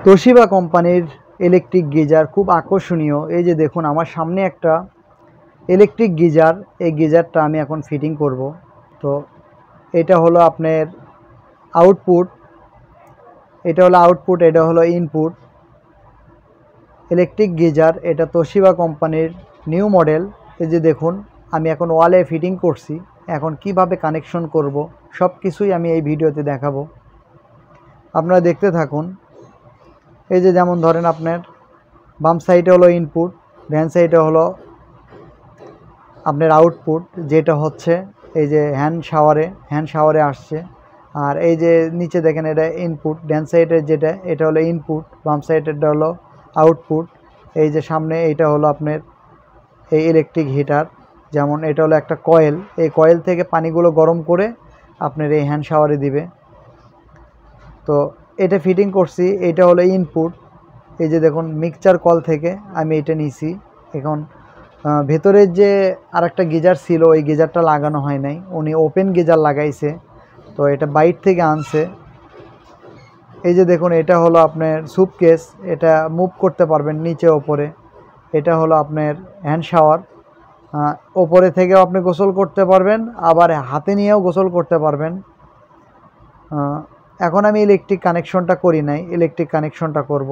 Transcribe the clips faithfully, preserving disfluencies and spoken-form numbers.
Toshiba কোম্পানির electric geyser খুব আকর্ষণীয়। এই যে দেখুন আমার সামনে একটা ইলেকট্রিক গিজার, এই গিজারটা আমি এখন ফিটিং করব। তো এটা হলো আপনার আউটপুট, এটা হলো আউটপুট, এটা হলো ইনপুট। ইলেকট্রিক গিজার, এটা তোশিবা কোম্পানির নিউ মডেল। এই যে দেখুন আমি এখন ওয়ালে ফিটিং করছি। এখন কিভাবে কানেকশন করব সব কিছুই আমি এই ভিডিওতে দেখাবো, আপনারা দেখতে থাকুন। এই যে যেমন ধরেন আপনার বাম সাইডে হলো ইনপুট, ডান সাইডে হলো আপনার আউটপুট, যেটা হচ্ছে এই যে হ্যান্ড শাওয়ারে হ্যান্ড শাওয়ারে আসছে। আর এই যে নিচে দেখেন এটা ইনপুট, ডান সাইডের যেটা এটা হলো ইনপুট, বাম সাইডেরটা হলো আউটপুট। এই যে সামনে এইটা হলো আপনার এই ইলেকট্রিক হিটার, যেমন এটা হলো একটা কয়েল, এই কয়েল থেকে পানিগুলো গরম করে আপনার এই হ্যান্ড শাওয়ারে দিবে। তো এটা ফিটিং করছি, এটা হলো ইনপুট। এই যে দেখুন মিক্সচার কল থেকে আমি এটা নিছি। এখন ভেতরের যে আরেকটা গিজার ছিল ওই গিজারটা লাগানো হয় নাই, উনি ওপেন গিজার লাগাইছে, তো এটা বাইর থেকে আনছে। এই যে দেখুন এটা হলো আপনার সুপকেস, এটা মুভ করতে পারবেন নিচে ওপরে। এটা হলো আপনার হ্যান্ড শাওয়ার, ওপরে থেকেও আপনি গোসল করতে পারবেন, আবার হাতে নিয়েও গোসল করতে পারবেন। এখন আমি ইলেকট্রিক কানেকশনটা করি নাই, ইলেকট্রিক কানেকশনটা করব।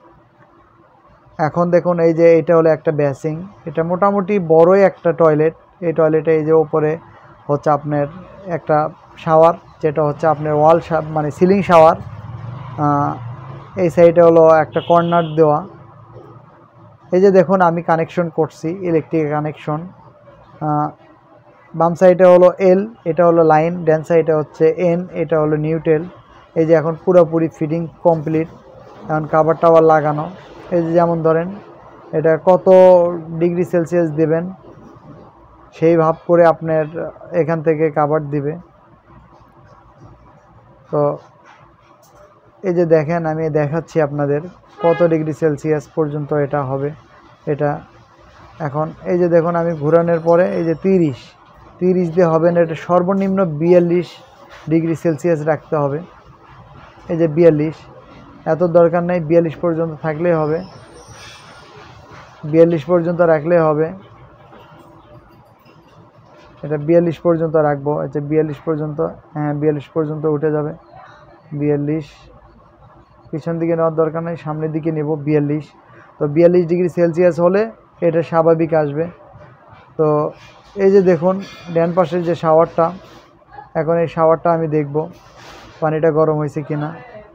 এখন দেখুন এই যে এটা হলো একটা বেসিং, এটা মোটামুটি বড়ই একটা টয়লেট। এই টয়লেটে এই যে ওপরে হচ্ছে আপনার একটা শাওয়ার, যেটা হচ্ছে আপনার ওয়াল মানে সিলিং শাওয়ার। এই সাইডে হলো একটা কর্নার দেওয়া। এই যে দেখুন আমি কানেকশন করছি, ইলেকট্রিক কানেকশন। বাম সাইডে হলো এল, এটা হলো লাইন, ডান সাইডে হচ্ছে এন, এটা হলো নিউট্রাল। এই যে এখন পুরোপুরি ফিটিং কমপ্লিট, এখন কাভার টাভার লাগানো। এই যে যেমন ধরেন এটা কত ডিগ্রি সেলসিয়াস দেবেন সেই ভাব করে আপনার এখান থেকে কাভার দিবে। তো এই যে দেখেন আমি দেখাচ্ছি আপনাদের কত ডিগ্রি সেলসিয়াস পর্যন্ত এটা হবে। এটা এখন এই যে দেখুন আমি ঘোরানোর পরে এই যে তিরিশ তিরিশ দিয়ে হবে না, এটা সর্বনিম্ন বিয়াল্লিশ ডিগ্রি সেলসিয়াস রাখতে হবে। এই যে বিয়াল্লিশ, এত দরকার নেই, বিয়াল্লিশ পর্যন্ত থাকলেই হবে, বিয়াল্লিশ পর্যন্ত রাখলেই হবে। এটা বিয়াল্লিশ পর্যন্ত রাখবো। আচ্ছা বিয়াল্লিশ পর্যন্ত, হ্যাঁ বিয়াল্লিশ পর্যন্ত উঠে যাবে। বিয়াল্লিশ, পিছন দিকে নেওয়ার দরকার নেই, সামনের দিকে নেব বিয়াল্লিশ। তো বিয়াল্লিশ ডিগ্রি সেলসিয়াস হলে এটা স্বাভাবিক আসবে। তো এই যে দেখুন ডান পাশের যে শাওয়ারটা, এখন এই শাওয়ারটা আমি দেখব পানিটা গরম হয়েছে কিনা।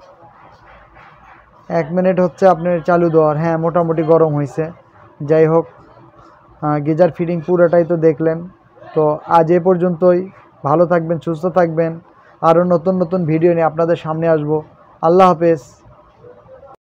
এক মিনিট হচ্ছে আপনার চালু দেওয়ার, হ্যাঁ মোটামুটি গরম হয়েছে। যাই হোক, গিজার ফিটিং পুরোটাই তো দেখলেন। তো আজ এ পর্যন্তই, ভালো থাকবেন, সুস্থ থাকবেন, আরও নতুন নতুন ভিডিও নিয়ে আপনাদের সামনে আসবো। আল্লাহ হাফেজ।